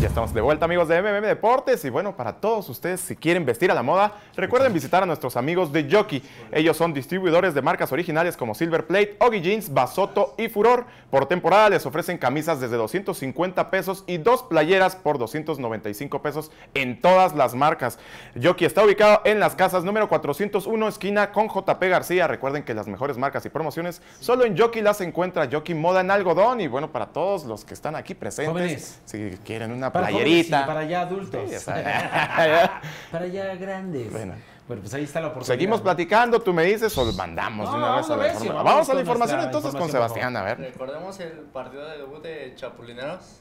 Ya estamos de vuelta, amigos de MMM Deportes, y bueno, para todos ustedes, si quieren vestir a la moda, recuerden visitar a nuestros amigos de Jockey. Ellos son distribuidores de marcas originales como Silver Plate, Oggy Jeans, Basoto y Furor. Por temporada les ofrecen camisas desde 250 pesos y 2 playeras por 295 pesos en todas las marcas. Jockey está ubicado en Las Casas, número 401, esquina con JP García. Recuerden que las mejores marcas y promociones solo en Jockey las encuentra. Jockey Moda en Algodón. Y bueno, para todos los que están aquí presentes, jóvenes, si quieren una playerita. Para ya adultos. Sí, para ya grandes. Bueno, pues ahí está la oportunidad. Seguimos platicando, tú me dices o mandamos de una vez a la información. Vamos a la información entonces con Sebastián, a ver. Recordemos el partido de debut de Chapulineros.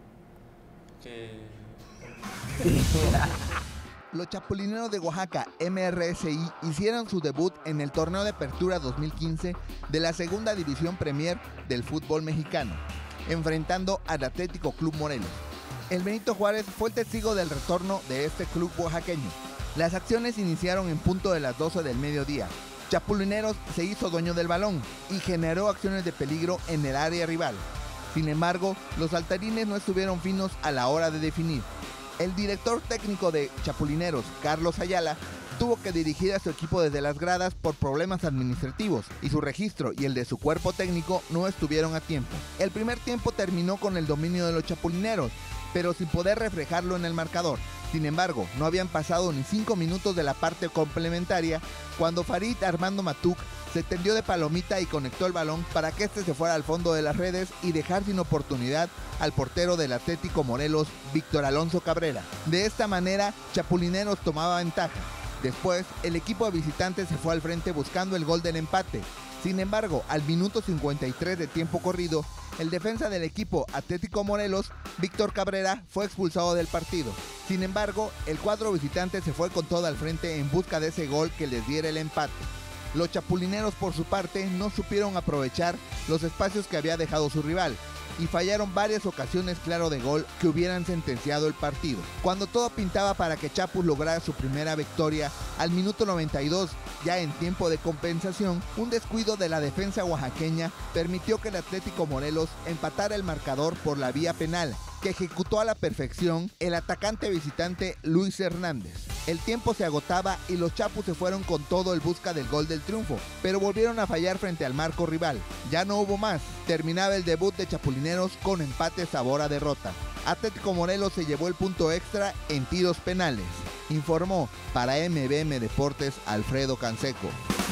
Los Chapulineros de Oaxaca, MRSI, hicieron su debut en el Torneo de Apertura 2015 de la Segunda División Premier del fútbol mexicano, enfrentando al Atlético Club Morelos. El Benito Juárez fue el testigo del retorno de este club oaxaqueño. Las acciones iniciaron en punto de las 12 del mediodía. Chapulineros se hizo dueño del balón y generó acciones de peligro en el área rival. Sin embargo, los saltarines no estuvieron finos a la hora de definir. El director técnico de Chapulineros, Carlos Ayala, tuvo que dirigir a su equipo desde las gradas por problemas administrativos y su registro y el de su cuerpo técnico no estuvieron a tiempo. El primer tiempo terminó con el dominio de los Chapulineros, pero sin poder reflejarlo en el marcador. Sin embargo, no habían pasado ni 5 minutos de la parte complementaria cuando Farid Armando Matuk se tendió de palomita y conectó el balón para que este se fuera al fondo de las redes y dejar sin oportunidad al portero del Atlético Morelos, Víctor Alonso Cabrera. De esta manera, Chapulineros tomaba ventaja. Después, el equipo de visitantes se fue al frente buscando el gol del empate. Sin embargo, al minuto 53 de tiempo corrido, el defensa del equipo Atlético Morelos, Víctor Cabrera, fue expulsado del partido. Sin embargo, el cuadro visitante se fue con todo al frente en busca de ese gol que les diera el empate. Los Chapulineros, por su parte, no supieron aprovechar los espacios que había dejado su rival y fallaron varias ocasiones claro de gol que hubieran sentenciado el partido. Cuando todo pintaba para que Chapus lograra su primera victoria, al minuto 92, ya en tiempo de compensación, un descuido de la defensa oaxaqueña permitió que el Atlético Morelos empatara el marcador por la vía penal, que ejecutó a la perfección el atacante visitante Luis Hernández. El tiempo se agotaba y los Chapus se fueron con todo en busca del gol del triunfo, pero volvieron a fallar frente al marco rival. Ya no hubo más. Terminaba el debut de Chapulineros con empate sabor a derrota. Atlético Morelos se llevó el punto extra en tiros penales. Informó para MBM Deportes Alfredo Canseco.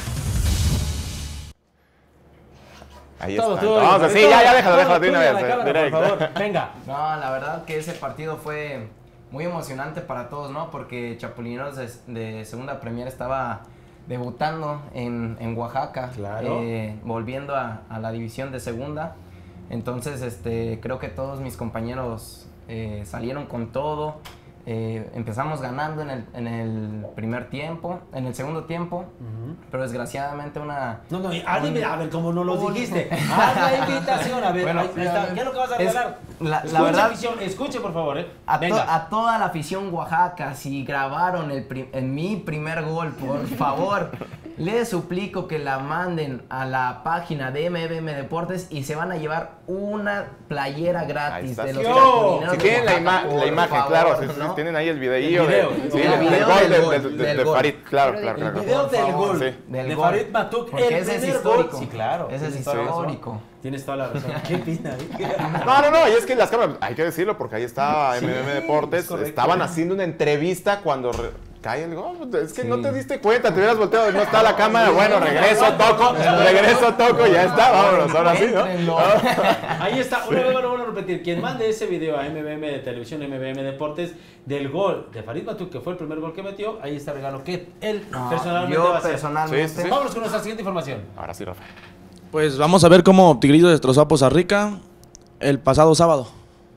Ahí está. Entonces, sí, ya déjalo de una vez. Por favor, venga. No, la verdad que ese partido fue muy emocionante para todos, ¿no? Porque Chapulineros de Segunda Premier estaba debutando en Oaxaca, claro. Volviendo a la división de Segunda. Entonces, creo que todos mis compañeros salieron con todo. Empezamos ganando en el primer tiempo, en el segundo tiempo, pero desgraciadamente una... A ver, como no lo dijiste, haz la invitación, a ver, bueno, ¿qué es lo que vas a regalar? La verdad, escuche por favor, a toda la afición Oaxaca, si grabaron en mi primer gol, por favor, les suplico que la manden a la página de MBM Deportes y se van a llevar una playera gratis de los Chapulineros. Si tienen la imagen, favor, claro, ¿no? Tienen ahí el videillo del gol. Farid, claro. El video del gol, de Farid Matuk, ese es histórico. Sí, claro. Ese es histórico. Tienes toda la razón. ¿Qué pina? No, y es que las cámaras, hay que decirlo porque ahí estaba MBM Deportes, estaban haciendo una entrevista cuando cae el gol. Es que no te diste cuenta, te hubieras volteado, no está la cámara, bueno, regreso, toco, ya está, vámonos, ahora sí, ¿no? Ahí está, una vez lo vuelvo a repetir, quien mande ese video a MBM de Televisión, MBM Deportes, del gol de Farid Matuk, que fue el primer gol que metió, ahí está el regalo que él personalmente va a hacer. Personalmente. Sí. Vámonos con nuestra siguiente información. Ahora sí, Rafa. Pues vamos a ver cómo Tigrillos destrozó a Poza Rica el pasado sábado.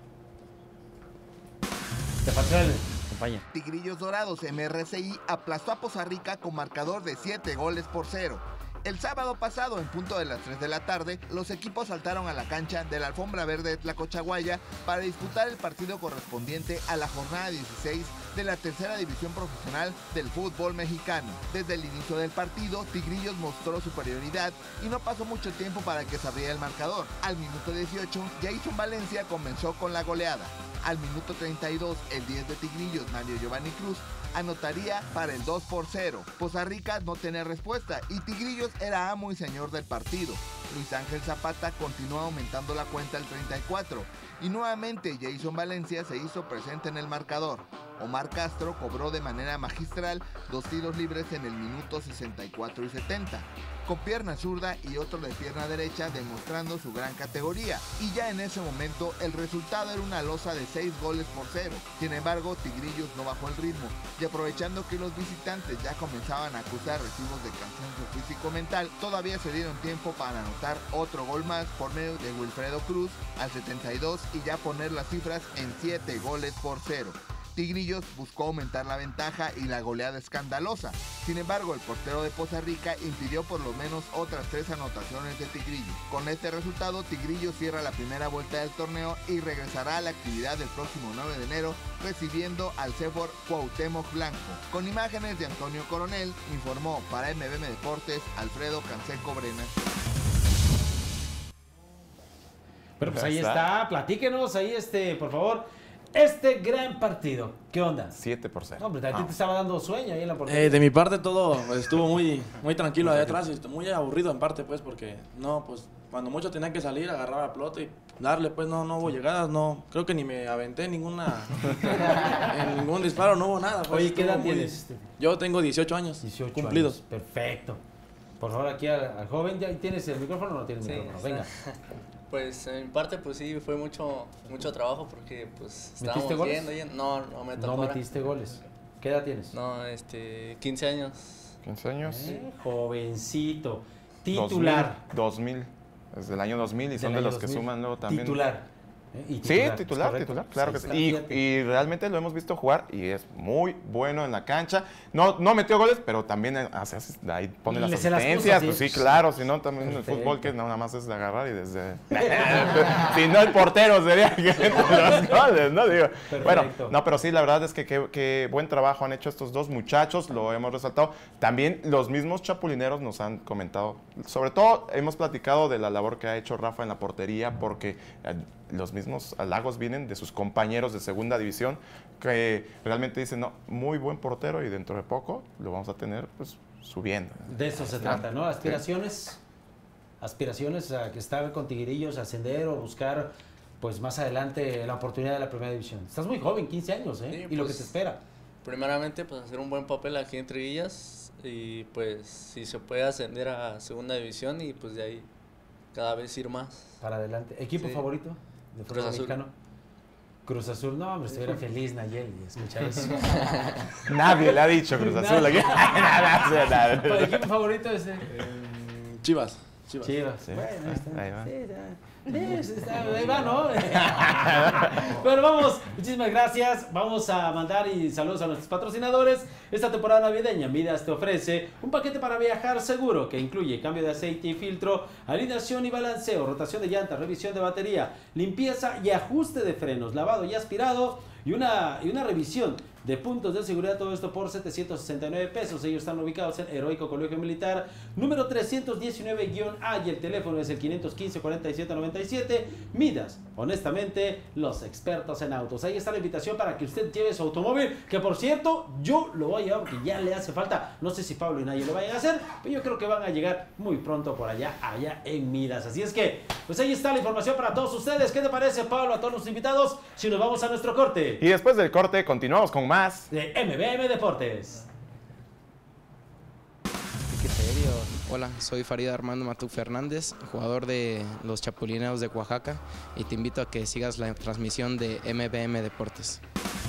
Te faltó el compañero. Tigrillos Dorados MRCI aplastó a Poza Rica con marcador de 7-0. El sábado pasado, en punto de las 3 de la tarde, los equipos saltaron a la cancha de la Alfombra Verde de Tlacochahuaya para disputar el partido correspondiente a la jornada 16 de la tercera división profesional del fútbol mexicano. Desde el inicio del partido, Tigrillos mostró superioridad y no pasó mucho tiempo para que se abriera el marcador. Al minuto 18, Jason Valencia comenzó con la goleada. Al minuto 32, el 10 de Tigrillos, Mario Giovanni Cruz, anotaría para el 2-0. Poza Rica no tenía respuesta y Tigrillos era amo y señor del partido. Luis Ángel Zapata continuó aumentando la cuenta al 34 y nuevamente Jason Valencia se hizo presente en el marcador. Omar Castro cobró de manera magistral 2 tiros libres en el minuto 64 y 70, con pierna zurda y otro de pierna derecha, demostrando su gran categoría. Y ya en ese momento el resultado era una losa de 6-0. Sin embargo, Tigrillos no bajó el ritmo y aprovechando que los visitantes ya comenzaban a acusar recibos de cansancio físico-mental, todavía se dieron tiempo para anotar otro gol más por medio de Wilfredo Cruz al 72 y ya poner las cifras en 7-0. Tigrillos buscó aumentar la ventaja y la goleada escandalosa. Sin embargo, el portero de Poza Rica impidió por lo menos otras 3 anotaciones de Tigrillos. Con este resultado, Tigrillos cierra la primera vuelta del torneo y regresará a la actividad el próximo 9 de enero, recibiendo al CEFOR Cuauhtémoc Blanco. Con imágenes de Antonio Coronel, informó para MBM Deportes Alfredo Canseco Brenas. Pero pues ahí está, platíquenos ahí por favor. Este gran partido, ¿qué onda? 7-0. No, hombre, a ti te estaba dando sueño ahí en la portería. De mi parte todo estuvo muy tranquilo ahí atrás y muy aburrido en parte, pues, porque no, pues, cuando mucho tenía que salir, agarrar la pelota y darle, pues, no hubo llegadas, no, creo que ni me aventé en ningún disparo, no hubo nada. Pues, Oye, ¿qué edad tienes? Yo tengo 18 años, 18 cumplidos. años. Perfecto. Por favor, aquí al joven, ¿ya tienes el micrófono o no tienes el micrófono? Venga. Pues en mi parte, pues sí, fue mucho trabajo porque pues ¿Metiste estábamos goles? yendo. No me tocó. No ahora. metiste goles. ¿Qué edad tienes? No, 15 años. 15 años. Jovencito. Titular. 2000. Desde el año 2000 y son de los que suman luego también. Titular. Sí, titular, claro que sí. Y realmente lo hemos visto jugar y es muy bueno en la cancha. No metió goles, pero también ahí pone las asistencias. Pues sí, claro, si no, también en el fútbol que nada más es de agarrar y desde... si no, el portero sería que los goles, ¿no? Digo, bueno, no, pero sí, la verdad es que buen trabajo han hecho estos dos muchachos, lo hemos resaltado. También los mismos chapulineros nos han comentado, sobre todo hemos platicado de la labor que ha hecho Rafa en la portería, porque los mismos halagos vienen de sus compañeros de segunda división que realmente dicen, no, muy buen portero y dentro de poco lo vamos a tener pues subiendo. De eso se trata, ¿no? Aspiraciones a estar con Tigrillos, ascender o buscar pues más adelante la oportunidad de la primera división. Estás muy joven, 15 años, ¿eh? Sí, y pues, lo que te espera. Primeramente, pues hacer un buen papel aquí en Triguillas y pues si se puede ascender a segunda división y pues de ahí cada vez ir más. Para adelante. ¿Equipo favorito de fútbol mexicano? Cruz Azul. No, hombre, estuviera feliz Nayeli de escuchar eso. Nadie le ha dicho Cruz Azul aquí. ¿El equipo favorito es Chivas. Sí. Bueno, ahí va. Ahí va, ¿no? Bueno, vamos. Muchísimas gracias. Vamos a mandar saludos a nuestros patrocinadores. Esta temporada navideña, Midas te ofrece un paquete para viajar seguro que incluye cambio de aceite y filtro, alineación y balanceo, rotación de llantas, revisión de batería, limpieza y ajuste de frenos, lavado y aspirado y una revisión de puntos de seguridad, todo esto por 769 pesos. Ellos están ubicados en Heroico Colegio Militar, número 319-A y el teléfono es el 515-4797. Midas, honestamente, los expertos en autos. Ahí está la invitación para que usted lleve su automóvil, que por cierto, yo lo voy a llevar porque ya le hace falta. No sé si Pablo y Nayo lo vayan a hacer, pero yo creo que van a llegar muy pronto por allá en Midas. Así es que, pues ahí está la información para todos ustedes. ¿Qué te parece, Pablo, a todos los invitados? Si nos vamos a nuestro corte. Y después del corte continuamos con más de MBM Deportes. Qué serio. Hola, soy Farid Armando Matú Fernández, jugador de los Chapulineros de Oaxaca, y te invito a que sigas la transmisión de MBM Deportes.